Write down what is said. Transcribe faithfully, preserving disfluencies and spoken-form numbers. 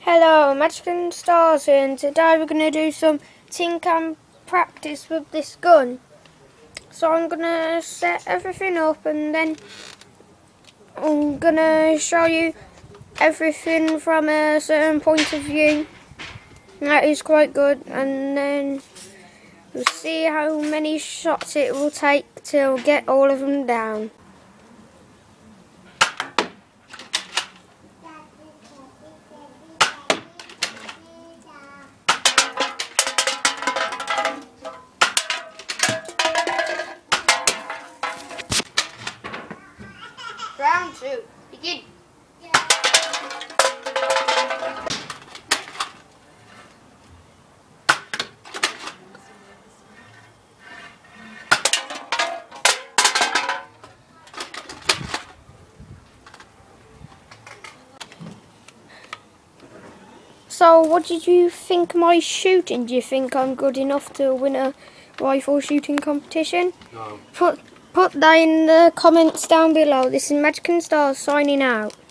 Hello, Magic and Stars here, and today we're going to do some tin can practice with this gun. So I'm going to set everything up and then I'm going to show you everything from a certain point of view. That is quite good, and then we'll see how many shots it will take to get all of them down. Round two, begin. So, what did you think of my shooting? Do you think I'm good enough to win a rifle shooting competition? No. Put, put that in the comments down below. This is Magic and Stars signing out.